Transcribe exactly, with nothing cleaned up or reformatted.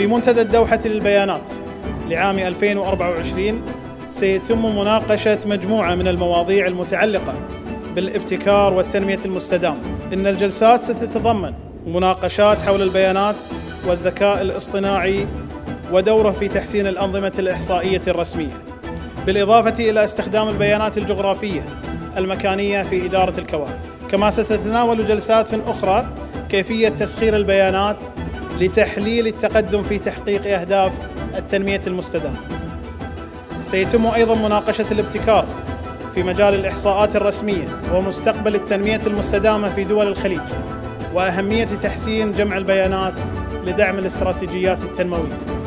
في منتدى الدوحة للبيانات لعام ألفين وأربعة وعشرين سيتم مناقشة مجموعة من المواضيع المتعلقة بالابتكار والتنمية المستدامة. إن الجلسات ستتضمن مناقشات حول البيانات والذكاء الاصطناعي ودوره في تحسين الأنظمة الإحصائية الرسمية، بالإضافة إلى استخدام البيانات الجغرافية المكانية في إدارة الكوارث. كما ستتناول جلسات أخرى كيفية تسخير البيانات لتحليل التقدم في تحقيق أهداف التنمية المستدامة. سيتم أيضاً مناقشة الابتكار في مجال الإحصاءات الرسمية ومستقبل التنمية المستدامة في دول الخليج، وأهمية تحسين جمع البيانات لدعم الاستراتيجيات التنموية.